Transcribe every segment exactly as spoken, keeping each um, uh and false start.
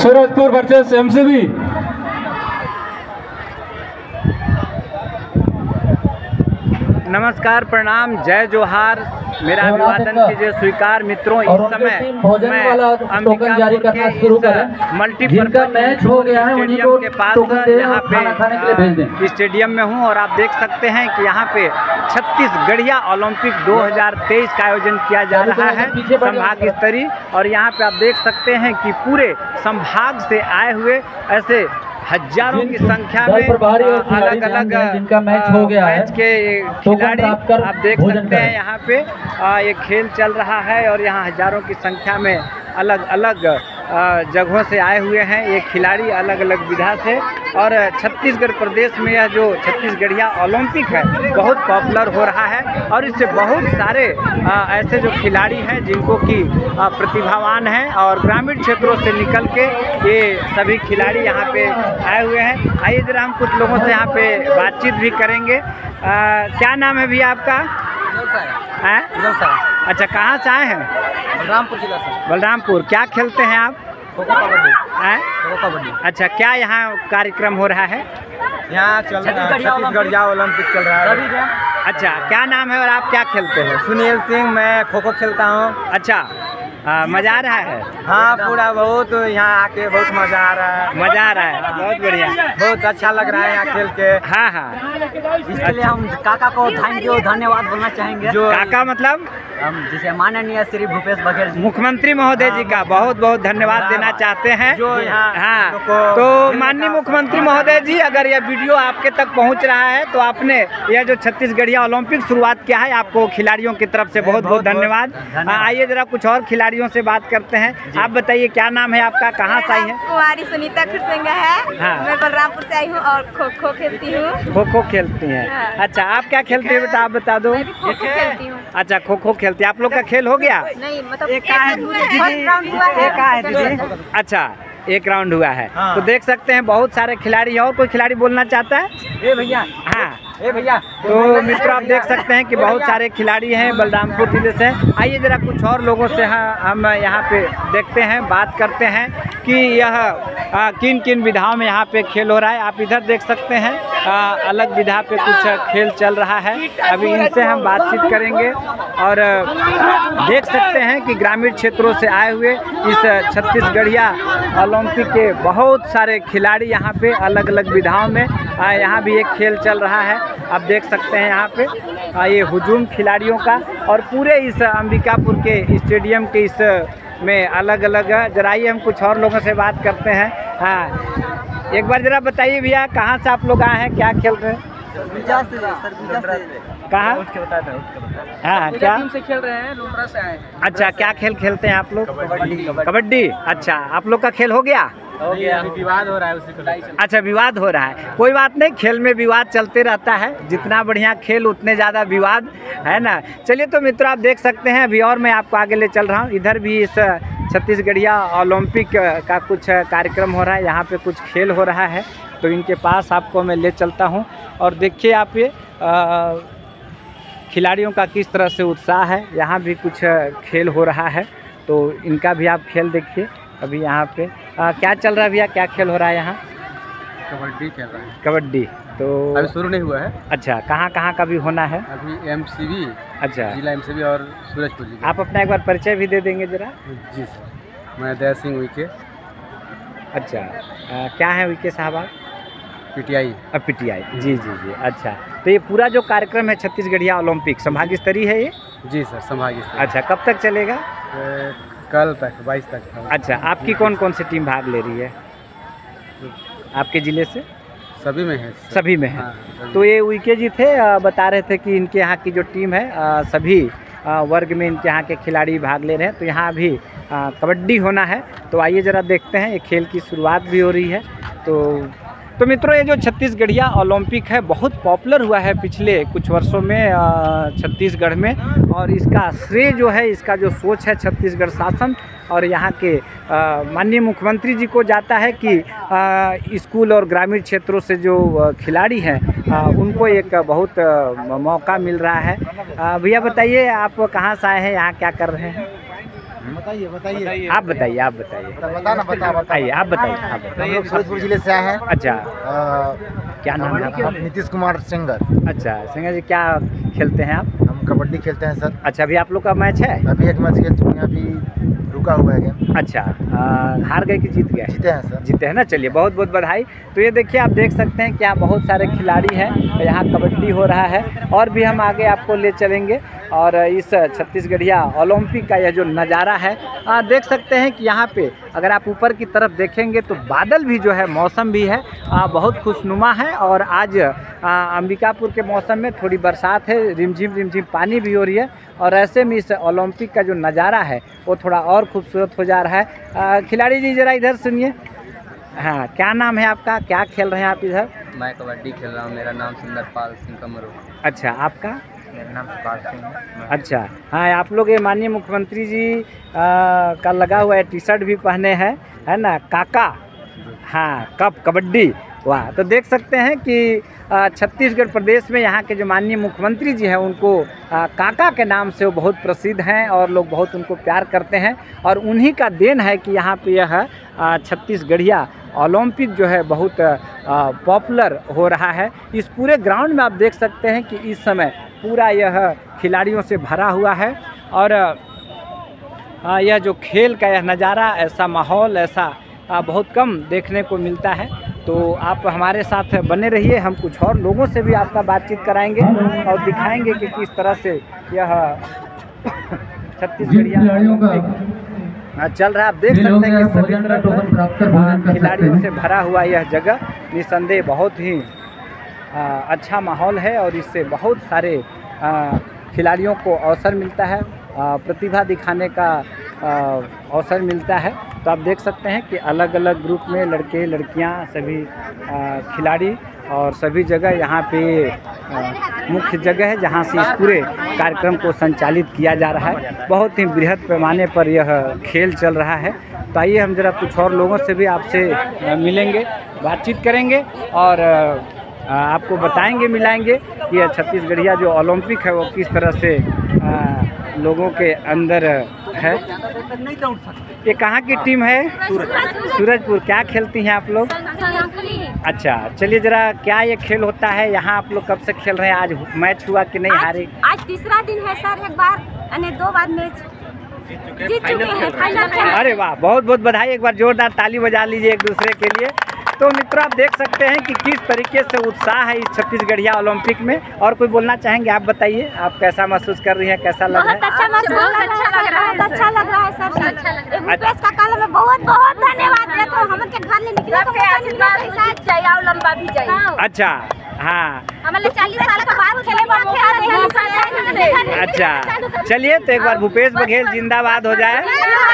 Surajpur versus MCB. नमस्कार, प्रणाम, जय जोहार, मेरा अभिवादन कीजिए स्वीकार मित्रों। इस समय मैं अंबिकापुर के इस मल्टीपर्पज मैच हो गया है स्टेडियम के पास यहाँ पे स्टेडियम में हूँ और आप देख सकते हैं कि यहाँ पे छत्तीसगढ़िया ओलंपिक दो हज़ार तेईस का आयोजन किया जा रहा है संभाग स्तरीय। और यहाँ पे आप देख सकते हैं कि पूरे संभाग से आए हुए ऐसे हजारों की संख्या में अलग अलग जिनका मैच हो गया है मैच के खिलाड़ी आप देख सकते हैं। यहाँ पे ये खेल चल रहा है और यहाँ हजारों की संख्या में अलग अलग जगहों से आए हुए हैं ये खिलाड़ी अलग अलग विधा से। और छत्तीसगढ़ प्रदेश में यह जो छत्तीसगढ़िया ओलंपिक है बहुत पॉपुलर हो रहा है और इससे बहुत सारे ऐसे जो खिलाड़ी हैं जिनको कि प्रतिभावान हैं और ग्रामीण क्षेत्रों से निकल के ये सभी खिलाड़ी यहाँ पे आए हुए हैं। आइए जरा हम कुछ लोगों से यहाँ पे बातचीत भी करेंगे। आ, क्या नाम है भैया आपका? है? अच्छा, कहाँ से आए हैं? बलरामपुर जिला से। बलरामपुर। क्या खेलते हैं आप? खो खो कबड्डी। हैं? खो खो कबड्डी। अच्छा, क्या यहाँ कार्यक्रम हो रहा है? यहाँ चल रहा है छत्तीसगढ़िया ओलंपिक चल रहा है। अच्छा, क्या नाम है और आप क्या खेलते हो? सुनील सिंह, मैं खो खो खेलता हूँ। अच्छा, आ, मजा आ रहा है? हाँ, पूरा बहुत यहाँ आके बहुत मजा आ रहा है। मजा आ रहा है, बहुत बढ़िया, बहुत अच्छा लग रहा है यहाँ खेल के। हाँ हाँ, इसके लिए हम काका को थैंक यू धन्यवाद बोलना चाहेंगे। जो काका मतलब हम जिसे माननीय श्री भूपेश बघेल जी मुख्यमंत्री महोदय जी का बहुत बहुत धन्यवाद देना चाहते हैं। जो यहाँ हाँ, तो माननीय मुख्यमंत्री महोदय जी, अगर यह वीडियो आपके तक पहुंच रहा है तो आपने यह जो छत्तीसगढ़िया ओलंपिक शुरुआत किया है आपको खिलाड़ियों की तरफ से बहुत बहुत धन्यवाद। आइए जरा कुछ और खिलाड़ियों से बात करते हैं। आप बताइए क्या नाम है आपका, कहाँ से आई है? कुमारी सुनीता खुरसिंगा है। हाँ। मैं बलरामपुर से आई हूँ और खो खो खेलती हूँ। खो खो खेलती हैं? हाँ। अच्छा, आप क्या खेलती हैं आप बता दो। मैं भी खो खो खेलती हूँ। अच्छा, खो खो खेलती है। आप लोग का खेल हो गया? नहीं, मतलब एक का है फर्स्ट राउंड हुआ है। एक का है दीदी? अच्छा, एक राउंड हुआ है। हाँ। तो देख सकते हैं बहुत सारे खिलाड़ी हैं। और कोई खिलाड़ी बोलना चाहता है? ए भैया, हाँ, ए भैया, तो मित्रों आप देख सकते हैं कि बहुत सारे खिलाड़ी हैं बलरामपुर जिले से। आइए जरा कुछ और लोगों से हाँ, हम यहाँ पे देखते हैं, बात करते हैं कि यह आ, किन किन विधाओं में यहाँ पे खेल हो रहा है। आप इधर देख सकते हैं आ, अलग विधा पे कुछ खेल चल रहा है। अभी इनसे हम बातचीत करेंगे और आ, देख सकते हैं कि ग्रामीण क्षेत्रों से आए हुए इस छत्तीसगढ़िया ओलंपिक के बहुत सारे खिलाड़ी यहाँ पे अलग अलग विधाओं में आ, यहाँ भी एक खेल चल रहा है। आप देख सकते हैं यहाँ पे आ, ये हुजूम खिलाड़ियों का और पूरे इस अंबिकापुर के स्टेडियम के इस में अलग अलग। जरा आइए हम कुछ और लोगों से बात करते हैं। हाँ, एक बार जरा बताइए भैया कहाँ से आप लोग आए हैं, क्या खेल रहे हैं? कहाँ? हाँ, क्या टीम से खेल रहे हैं, लुंड्रा से आए हैं। अच्छा, क्या खेल खेलते हैं आप लोग? कबड्डी। कबड्डी। अच्छा, आप लोग का खेल हो गया? हो गया, विवाद हो रहा है उसी को। अच्छा, विवाद हो रहा है। कोई बात नहीं, खेल में विवाद चलते रहता है। जितना बढ़िया खेल उतने ज़्यादा विवाद, है ना। चलिए तो मित्रों आप देख सकते हैं अभी और मैं आपको आगे ले चल रहा हूँ। इधर भी इस छत्तीसगढ़िया ओलंपिक का कुछ कार्यक्रम हो रहा है, यहाँ पे कुछ खेल हो रहा है तो इनके पास आपको मैं ले चलता हूँ। और देखिए आप ये खिलाड़ियों का किस तरह से उत्साह है। यहाँ भी कुछ खेल हो रहा है तो इनका भी आप खेल देखिए। अभी यहाँ पे आ, क्या चल रहा है भैया, क्या खेल हो रहा है यहाँ? कबड्डी खेल रहे हैं। कबड्डी। तो अभी शुरू नहीं हुआ है। अच्छा, कहाँ कहाँ का भी होना है? अभी एमसीबी, अच्छा, जिला एमसीबी और सूरजपुर जिला। आप अपना एक बार परिचय भी दे देंगे जरा? जी सर, मैं दया सिंह विके। अच्छा, आ, क्या है विके साहब आप? पीटीआई। अब पीटीआई। जी जी जी। अच्छा, तो ये पूरा जो कार्यक्रम है छत्तीसगढ़िया ओलंपिक संभाग स्तरीय है ये? जी सर, संभागीय स्तर। अच्छा, कब तक चलेगा? ए, कल तक, बाईस तक। अच्छा, आपकी कौन कौन सी टीम भाग ले रही है आपके ज़िले से? सभी में है। सभी में है। हाँ, सभी। तो ये विके जी थे, आ, बता रहे थे कि इनके यहाँ की जो टीम है आ, सभी आ, वर्ग में इनके यहाँ के खिलाड़ी भाग ले रहे हैं। तो यहाँ अभी आ, कबड्डी होना है तो आइए ज़रा देखते हैं। ये खेल की शुरुआत भी हो रही है। तो तो मित्रों ये जो छत्तीसगढ़िया ओलंपिक है बहुत पॉपुलर हुआ है पिछले कुछ वर्षों में छत्तीसगढ़ में। और इसका श्रेय जो है, इसका जो सोच है छत्तीसगढ़ शासन और यहाँ के माननीय मुख्यमंत्री जी को जाता है कि आ, स्कूल और ग्रामीण क्षेत्रों से जो खिलाड़ी हैं आ, उनको एक बहुत आ, मौका मिल रहा है। भैया बताइए आप कहाँ से आए हैं, यहाँ क्या कर रहे हैं? बताइए बताइए आप बताइए आप बताइए बता ना बता बताइए आप बताइए आप हम बताइए। लोग सूरजपुर जिले से आए हैं। अच्छा, अ, क्या नाम है आपका? नीतीश कुमार सिंगर। अच्छा सिंगर जी, क्या खेलते हैं आप? हम कबड्डी खेलते हैं सर। अच्छा, अभी आप लोग का मैच है? अभी एक मैच खेल चुके हैं, अभी रुका हुआ है गेम। अच्छा, आ, हार गए कि जीत गए? जीते हैं सर। जीते हैं ना, चलिए बहुत बहुत बधाई। तो ये देखिए, आप देख सकते हैं कि यहाँ बहुत सारे खिलाड़ी हैं, यहाँ कबड्डी हो रहा है और भी हम आगे आपको ले चलेंगे। और इस छत्तीसगढ़िया ओलंपिक का यह जो नज़ारा है, आ, देख सकते हैं कि यहाँ पे अगर आप ऊपर की तरफ देखेंगे तो बादल भी जो है, मौसम भी है आ, बहुत खुशनुमा है। और आज आ, अंबिकापुर के मौसम में थोड़ी बरसात है, रिमझिम रिमझिम पानी भी हो रही है और ऐसे में इस ओलंपिक का जो नज़ारा है वो थोड़ा और खूबसूरत हो जा रहा है। आ, खिलाड़ी जी ज़रा इधर सुनिए। हाँ, क्या नाम है आपका, क्या खेल रहे हैं आप इधर? मैं कबड्डी खेल रहा हूँ। मेरा नाम सुंदरपाल सिंह कमरो। अच्छा, आपका? मेरा नाम सुपाल सिंह है। अच्छा, हाँ, आप लोग ये माननीय मुख्यमंत्री जी आ, का लगा हुआ है, टी शर्ट भी पहने हैं, है ना, काका, हाँ, कप कबड्डी, वाह। तो देख सकते हैं कि आ, छत्तीसगढ़ प्रदेश में यहाँ के जो माननीय मुख्यमंत्री जी हैं उनको आ, काका के नाम से वो बहुत प्रसिद्ध हैं और लोग बहुत उनको प्यार करते हैं। और उन्हीं का देन है कि यहाँ पे यह आ, छत्तीसगढ़िया ओलंपिक जो है बहुत पॉपुलर हो रहा है। इस पूरे ग्राउंड में आप देख सकते हैं कि इस समय पूरा यह खिलाड़ियों से भरा हुआ है और आ, यह जो खेल का यह नज़ारा, ऐसा माहौल, ऐसा आ, बहुत कम देखने को मिलता है। तो आप हमारे साथ बने रहिए, हम कुछ और लोगों से भी आपका बातचीत कराएंगे और दिखाएंगे कि किस तरह से यह छत्तीसगढ़िया ओलंपिक चल रहा है। आप देख सकते हैं कि सभी तरफ खिलाड़ियों से भरा हुआ यह जगह निसंदेह बहुत ही आ, अच्छा माहौल है और इससे बहुत सारे आ, खिलाड़ियों को अवसर मिलता है, आ, प्रतिभा दिखाने का आ, अवसर मिलता है। तो आप देख सकते हैं कि अलग अलग ग्रुप में लड़के लड़कियां सभी आ, खिलाड़ी और सभी जगह यहाँ पे आ, मुख्य जगह है जहाँ से इस पूरे कार्यक्रम को संचालित किया जा रहा है। बहुत ही बृहद पैमाने पर यह खेल चल रहा है। तो आइए हम जरा कुछ और लोगों से भी आपसे मिलेंगे, बातचीत करेंगे और आ, आपको बताएंगे, मिलाएंगे कि यह छत्तीसगढ़िया जो ओलंपिक है वो किस तरह से आ, लोगों के अंदर है। ये कहाँ की टीम है? सूरजपुर। क्या खेलती हैं आप लोग? अच्छा, चलिए जरा, क्या ये खेल होता है यहाँ? आप लोग कब से खेल रहे हैं? आज मैच हुआ कि नहीं? हारे? आज तीसरा दिन है सर, एक बार यानी दो बार मैच जीत चुके हैं, फाइनल खेल। अरे वाह, बहुत बहुत बधाई। एक बार जोरदार ताली बजा लीजिए एक दूसरे के लिए। तो मित्रों, आप देख सकते हैं कि किस तरीके से उत्साह है इस छत्तीसगढ़िया ओलंपिक में। और कोई बोलना चाहेंगे? आप बताइए, आप कैसा महसूस कर रही हैं, कैसा लग रहा है? बहुत अच्छा महसूस कर रहा है, बहुत अच्छा लग रहा है सर। अच्छा लग रहा है। मुकेश का काल में बहुत बहुत धन्यवाद देता हूं। हम के घर ले निकले तो आशीर्वाद चाहिए और लंबा भी चाहिए। अच्छा, हाँ, हमारे चालीस साल के बाद खेले का मौका दे। अच्छा, चलिए तो एक बार भूपेश बघेल जिंदाबाद हो जाए।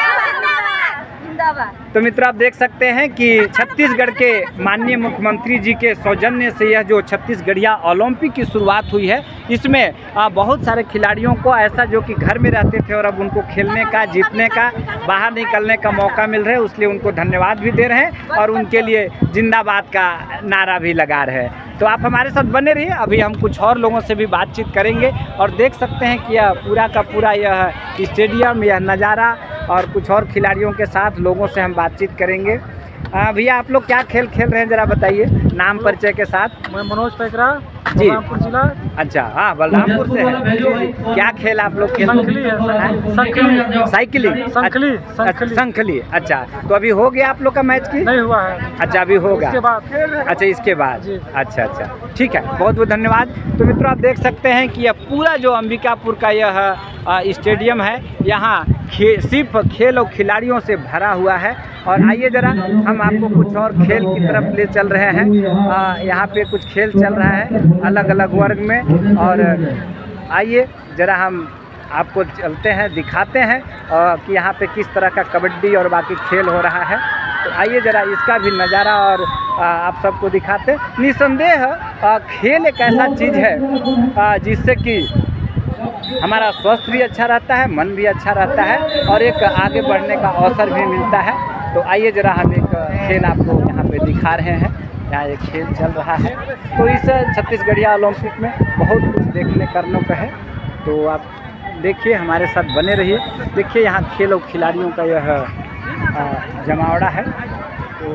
तो मित्रों, आप देख सकते हैं कि छत्तीसगढ़ के माननीय मुख्यमंत्री जी के सौजन्य से यह जो छत्तीसगढ़िया ओलंपिक की शुरुआत हुई है, इसमें बहुत सारे खिलाड़ियों को ऐसा जो कि घर में रहते थे और अब उनको खेलने का, जीतने का, बाहर निकलने का मौका मिल रहा है, इसलिए उनको धन्यवाद भी दे रहे हैं और उनके लिए जिंदाबाद का नारा भी लगा रहे हैं। तो आप हमारे साथ बने रहिए, अभी हम कुछ और लोगों से भी बातचीत करेंगे और देख सकते हैं कि यह पूरा का पूरा यह स्टेडियम, यह नज़ारा और कुछ और खिलाड़ियों के साथ लोगों से हम बातचीत करेंगे। भैया, आप लोग क्या खेल खेल रहे हैं, ज़रा बताइए नाम परिचय के साथ। मैं मनोज पैकरा, जी, बलरामपुर जिला। अच्छा, हाँ, बलरामपुर से है। क्या खेल आप लोग खेल? संखली है, संखली, साइकिलिंग, संखली, अच्छा, संखली। अच्छा, तो अभी हो गया आप लोग का मैच की? नहीं हुआ है। अच्छा, अभी होगा। इसके बाद। अच्छा, इसके बाद। अच्छा अच्छा, ठीक है, बहुत बहुत धन्यवाद। तो मित्रों, आप देख सकते हैं कि यह पूरा जो अंबिकापुर का यह स्टेडियम है, यहाँ खे सिर्फ खेल और खिलाड़ियों से भरा हुआ है। और आइए ज़रा हम आपको कुछ और खेल की तरफ ले चल रहे हैं। यहाँ पे कुछ खेल चल रहा है अलग अलग वर्ग में, और आइए ज़रा हम आपको चलते हैं, दिखाते हैं कि यहाँ पे किस तरह का कबड्डी और बाकी खेल हो रहा है। तो आइए ज़रा इसका भी नज़ारा और आप सबको दिखाते हैं। निसंदेह खेल एक ऐसा चीज़ है जिससे कि हमारा स्वास्थ्य भी अच्छा रहता है, मन भी अच्छा रहता है और एक आगे बढ़ने का अवसर भी मिलता है। तो आइए ज़रा हम एक खेल आपको यहाँ पे दिखा रहे हैं। यहाँ एक खेल चल रहा है। तो इस छत्तीसगढ़िया ओलंपिक में बहुत कुछ देखने करने को है। तो आप देखिए, हमारे साथ बने रहिए। देखिए यहाँ खेल और खिलाड़ियों का यह जमावड़ा है, तो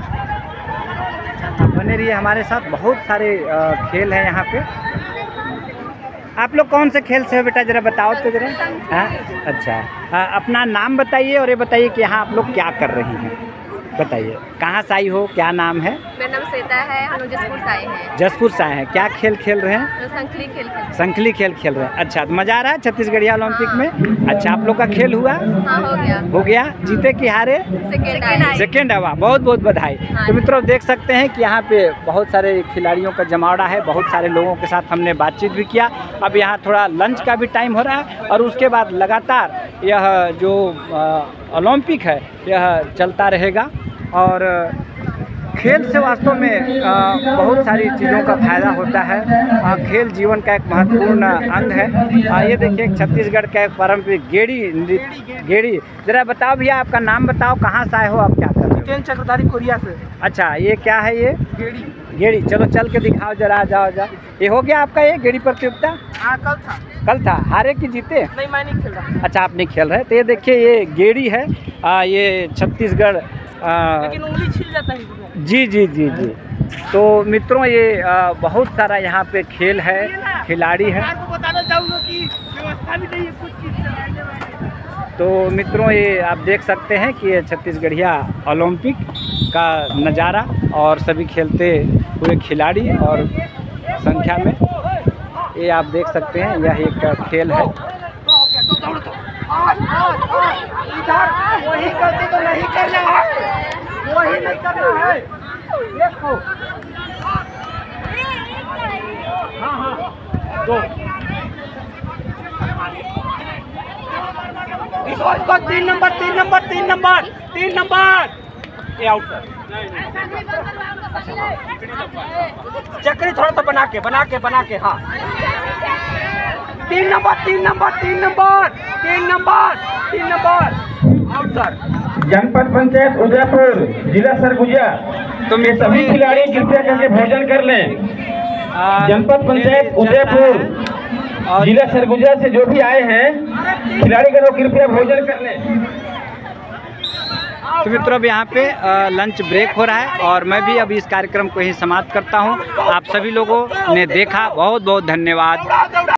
आप बने रहिए हमारे साथ। बहुत सारे खेल हैं यहाँ पे। आप लोग कौन से खेल से हो बेटा, ज़रा बताओ तो ज़रा। हाँ, अच्छा, आ, अपना नाम बताइए और ये बताइए कि यहाँ आप लोग क्या कर रही हैं, बताइए कहाँ से आई हो, क्या नाम है? मेरा नाम श्वेता है, हम लोग जसपुर से आए हैं। जसपुर से आए हैं। क्या खेल खेल रहे हैं? संखली खेल खेल संखली खेल खेल रहे हैं। अच्छा, तो मज़ा आ रहा है छत्तीसगढ़िया ओलंपिक में? अच्छा, आप लोग का खेल हुआ? हाँ, हो गया। हो गया, जीते कि हारे? सेकेंड आए। सेकेंड हुआ, बहुत बहुत बधाई। हाँ। तो मित्रों देख सकते हैं कि यहाँ पे बहुत सारे खिलाड़ियों का जमावड़ा है। बहुत सारे लोगों के साथ हमने बातचीत भी किया। अब यहाँ थोड़ा लंच का भी टाइम हो रहा है और उसके बाद लगातार यह जो ओलंपिक है यह चलता रहेगा। और खेल से वास्तव में आ, बहुत सारी चीज़ों का फायदा होता है। आ, खेल जीवन का एक महत्वपूर्ण अंग है। आ, ये देखिए छत्तीसगढ़ का एक पारंपरिक गेड़ी नृत्य। गेड़ी, ज़रा बताओ भैया, आपका नाम बताओ, कहाँ से आए हो, आप क्या कर रहे हो? चक्रधारी कोरिया से। अच्छा, ये क्या है? ये गेड़ी। गेड़ी, चलो चल के दिखाओ जरा, जाओ जाओ। ये हो गया आपका ये गेड़ी प्रतियोगिता? हाँ, कल था। कल था, हारे कि जीते? नहीं, मैं नहीं खेल रहा। अच्छा, आप नहीं खेल रहे। तो ये देखिए ये गेड़ी है। आ, ये छत्तीसगढ़ लेकिन उंगली छिल जाता है। जी जी जी जी। तो मित्रों ये आ, बहुत सारा यहाँ पे खेल है, खिलाड़ी है। आपको बताना चाहूँगा कि व्यवस्था भी नहीं है कुछ चीज़। तो मित्रों ये आप देख सकते हैं कि ये छत्तीसगढ़िया ओलंपिक का नज़ारा और सभी खेलते हुए खिलाड़ी और संख्या में, ये आप देख सकते हैं यह एक खेल है। वही गलती तो नहीं करना है, वही नहीं करना है। देखो, हाँ हाँ, दो इसको तीन नंबर, तीन नंबर, तीन नंबर, तीन नंबर। ये आउट सर। चक्री थोड़ा सा बना के, बना के, बना के, हाँ। तीन नंबर, तीन नंबर, तीन नंबर, तीन नंबर, तीन नंबर, आउट सर। जनपद पंचायत उदयपुर, जिला सरगुजा। तो ये सभी खिलाड़ी कृपया करके भोजन कर लें। जनपद पंचायत उदयपुर, जिला सरगुजा से जो भी आए हैं खिलाड़ी का, कृपया भोजन कर लें। तो मित्रों अब यहाँ पे आ, लंच ब्रेक हो रहा है और मैं भी अभी इस कार्यक्रम को ही समाप्त करता हूँ। आप सभी लोगों ने देखा, बहुत बहुत धन्यवाद।